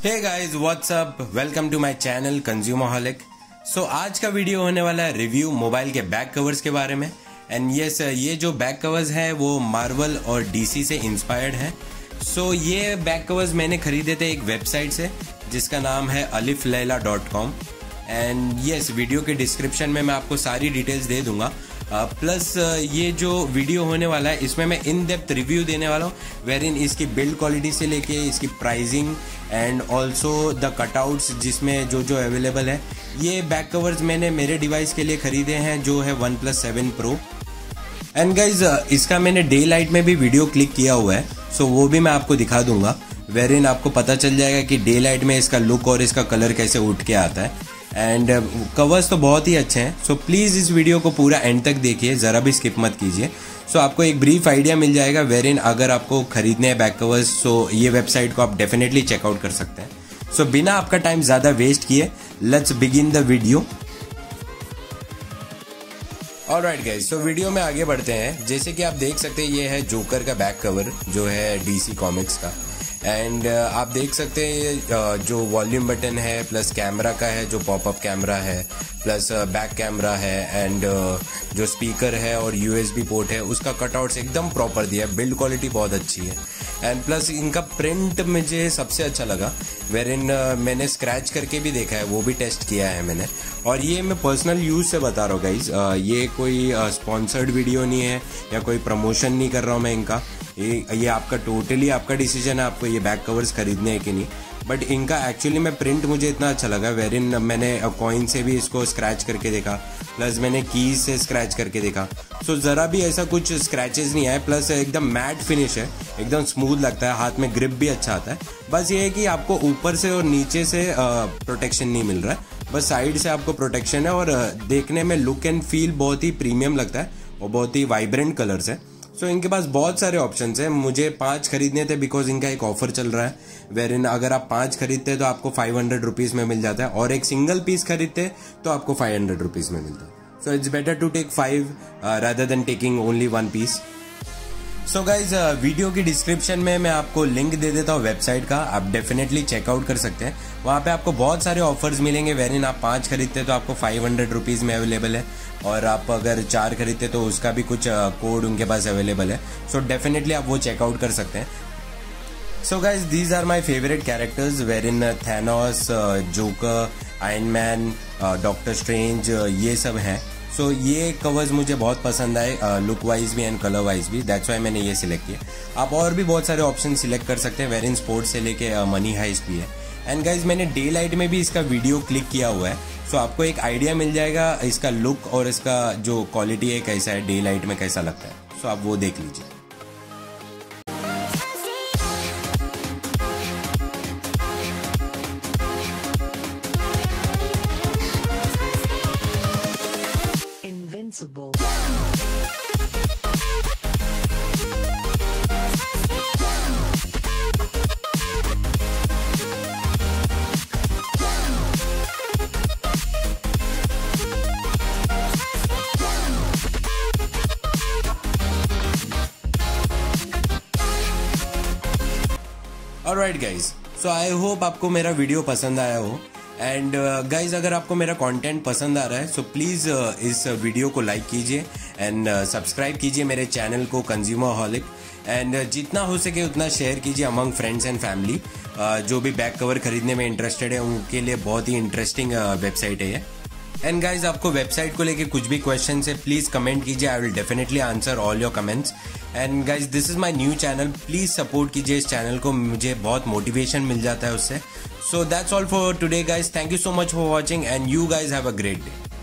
Hey guys what's up, welcome to my channel consumerholic. So आज का video होने वाला है रिव्यू मोबाइल के बैक कवर्स के बारे में। एंड यस, ये जो बैक कवर्स हैं वो मार्वल और डीसी से इंस्पायर्ड है। सो ये बैक कवर्स मैंने खरीदे थे एक वेबसाइट से जिसका नाम है aliflaila.com। एंड यस, वीडियो के डिस्क्रिप्शन में मैं आपको सारी डिटेल्स दे दूंगा। प्लस ये जो वीडियो होने वाला है इसमें मैं इन डेप्थ रिव्यू देने वाला हूँ, वेर इन इसकी बिल्ड क्वालिटी से लेके इसकी pricing and also the cutouts जिसमें जो जो अवेलेबल है। ये बैक कवर्स मैंने मेरे डिवाइस के लिए खरीदे हैं जो है OnePlus 7 Pro। एंड गाइज इसका मैंने डे लाइट में भी वीडियो क्लिक किया हुआ है, सो वो भी मैं आपको दिखा दूंगा, वेर इन आपको पता चल जाएगा कि डे लाइट में इसका लुक और इसका कलर कैसे उठ के आता है। एंड कवर्स तो बहुत ही अच्छे हैं, सो प्लीज़ इस वीडियो को पूरा एंड तक देखिए, ज़रा भी स्किप मत कीजिए। सो आपको एक ब्रीफ आइडिया मिल जाएगा वेर इन अगर आपको खरीदने हैं बैक कवर्स, सो ये वेबसाइट को आप डेफिनेटली चेकआउट कर सकते हैं। सो बिना आपका टाइम ज़्यादा वेस्ट किए let's begin the video. Alright guys, तो वीडियो में आगे बढ़ते हैं। जैसे कि आप देख सकते हैं ये है जोकर का बैक कवर जो है डीसी कॉमिक्स का। एंड आप देख सकते हैं जो वॉल्यूम बटन है, प्लस कैमरा का है जो पॉपअप कैमरा है, प्लस बैक कैमरा है, एंड जो स्पीकर है और यूएसबी पोर्ट है उसका कटआउट्स एकदम प्रॉपर दिया है, बिल्ड क्वालिटी बहुत अच्छी है। एंड प्लस इनका प्रिंट मुझे सबसे अच्छा लगा, वेर इन मैंने स्क्रैच करके भी देखा है, वो भी टेस्ट किया है मैंने। और ये मैं पर्सनल यूज़ से बता रहा हूँ गाइज, ये कोई स्पॉन्सर्ड वीडियो नहीं है या कोई प्रमोशन नहीं कर रहा हूँ मैं इनका। ये आपका टोटली आपका डिसीजन है आपको ये बैक कवर्स खरीदने हैं कि नहीं। बट इनका एक्चुअली में प्रिंट मुझे इतना अच्छा लगा, वेर इन मैंने कॉइन से भी इसको स्क्रैच करके देखा, प्लस मैंने कीज से स्क्रैच करके देखा। सो ज़रा भी ऐसा कुछ स्क्रैचेस नहीं आए, प्लस एकदम मैट फिनिश है, एकदम स्मूथ लगता है, हाथ में ग्रिप भी अच्छा आता है। बस ये है कि आपको ऊपर से और नीचे से प्रोटेक्शन नहीं मिल रहा है, बस साइड से आपको प्रोटेक्शन है। और देखने में लुक एंड फील बहुत ही प्रीमियम लगता है और बहुत ही वाइब्रेंट कलर्स है। सो इनके पास बहुत सारे ऑप्शंस हैं। मुझे 5 खरीदने थे बिकॉज इनका एक ऑफर चल रहा है, वेर इन अगर आप 5 खरीदते हैं तो आपको 500 रुपीज़ में मिल जाता है, और एक सिंगल पीस खरीदते तो आपको 500 रुपीज़ में मिलता है। So it's better to take 5 rather than taking only 1 पीस। सो गाइज वीडियो की डिस्क्रिप्शन में मैं आपको लिंक दे देता हूँ वेबसाइट का, आप डेफिनेटली चेकआउट कर सकते हैं। वहाँ पे आपको बहुत सारे ऑफर्स मिलेंगे, वेर इन आप 5 खरीदते हैं तो आपको 500 रुपीज़ में अवेलेबल है, और आप अगर 4 खरीदते तो उसका भी कुछ कोड उनके पास अवेलेबल है। सो डेफिनेटली आप वो चेकआउट कर सकते हैं। So guys these are my favourite characters, wherein Thanos, Joker, Iron Man, Doctor Strange, ये सब हैं। सो ये कवर्स मुझे बहुत पसंद आए, लुक वाइज भी एंड कलर वाइज भी, दैट्स वाई मैंने ये सिलेक्ट किया। आप और भी बहुत सारे ऑप्शन सिलेक्ट कर सकते हैं, वेर इन स्पोर्ट्स से लेके मनी हाइस्ट भी है। एंड गाइज मैंने डे लाइट में भी इसका वीडियो क्लिक किया हुआ है, सो आपको एक आइडिया मिल जाएगा इसका लुक और इसका जो क्वालिटी है कैसा है, डे लाइट में कैसा लगता है। सो आप वो देख लीजिए। Alright guys, so I hope आपको मेरा वीडियो पसंद आया हो। एंड गाइज अगर आपको मेरा कंटेंट पसंद आ रहा है सो प्लीज़ इस वीडियो को लाइक कीजिए एंड सब्सक्राइब कीजिए मेरे चैनल को कंज्यूमरहॉलिक। एंड जितना हो सके उतना शेयर कीजिए अमंग फ्रेंड्स एंड फैमिली। जो भी बैक कवर खरीदने में इंटरेस्टेड है उनके लिए बहुत ही इंटरेस्टिंग वेबसाइट है ये। एंड गाइज आपको वेबसाइट को लेके कुछ भी क्वेश्चन है प्लीज़ कमेंट कीजिए, I will definitely answer all your comments. And guys this is my new channel, please support कीजिए इस चैनल को, मुझे बहुत मोटिवेशन मिल जाता है उससे। So that's all for today guys, thank you so much for watching and you guys have a great day.